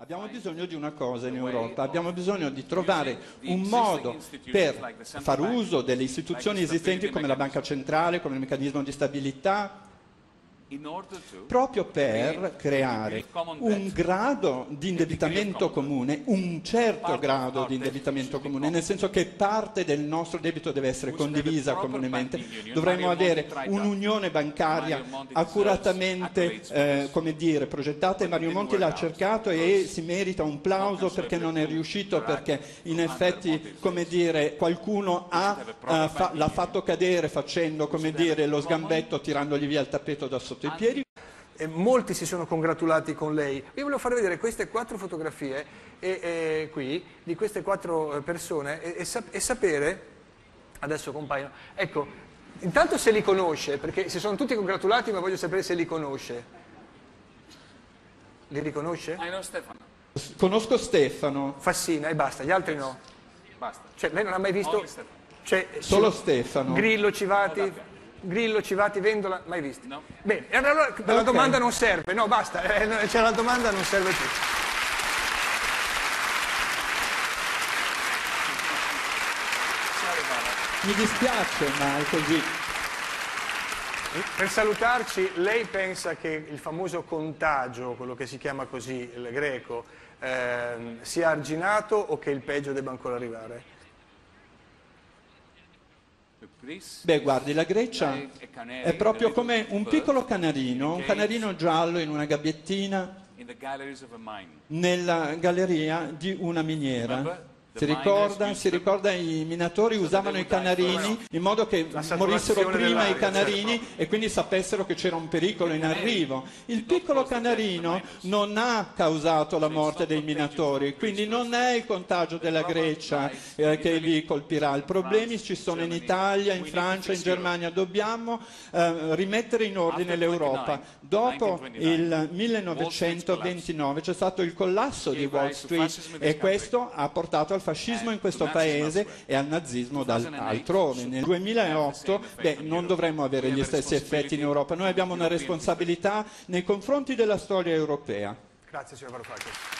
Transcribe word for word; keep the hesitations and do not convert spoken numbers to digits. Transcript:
Abbiamo bisogno di una cosa in Europa, abbiamo bisogno di trovare un modo per far uso delle istituzioni esistenti come la Banca Centrale, come il meccanismo di stabilità, proprio per creare un grado di indebitamento comune, un certo grado di indebitamento comune, nel senso che parte del nostro debito deve essere condivisa comunemente. Dovremmo avere un'unione bancaria accuratamente eh, come dire, progettata, e Mario Monti l'ha cercato e si merita un plauso perché non è riuscito, perché in effetti come dire, qualcuno ha, uh, fa, l'ha fatto cadere facendo come dire, lo sgambetto, tirandogli via il tappeto da sotto i piedi. E molti si sono congratulati con lei. Io volevo far vedere queste quattro fotografie e, e, qui di queste quattro persone e, e, sap e sapere, adesso compaiono, ecco, intanto se li conosce, perché si sono tutti congratulati, ma voglio sapere se li conosce. Li riconosce? I know Stefano. Conosco Stefano. Fassina e basta, gli altri no. Basta. Cioè, lei non ha mai visto? Cioè, Solo Stefano. Grillo, Civati? Grillo, Civati, Vendola, mai visti? No. Bene, e allora la Okay. domanda non serve, no basta, eh, cioè la domanda non serve più. Mi dispiace, ma è così. Per salutarci, lei pensa che il famoso contagio, quello che si chiama così, il greco, eh, sia arginato o che il peggio debba ancora arrivare? Beh, guardi, la Grecia è proprio come un piccolo canarino, un canarino giallo in una gabbiettina nella galleria di una miniera. Si ricorda, si ricorda i minatori usavano i canarini in modo che morissero prima i canarini e quindi sapessero che c'era un pericolo in arrivo. Il piccolo canarino non ha causato la morte dei minatori, quindi non è il contagio della Grecia eh, che li colpirà. I problemi ci sono in Italia, in Francia, in Germania. Dobbiamo eh, rimettere in ordine l'Europa. Dopo il millenovecentoventinove c'è stato il collasso di Wall Street e questo ha portato al fascismo in questo paese e al nazismo altrove. Nel duemilaotto beh, non dovremmo avere gli stessi effetti in Europa. Noi abbiamo una responsabilità nei confronti della storia europea. Grazie signor Varoufakis.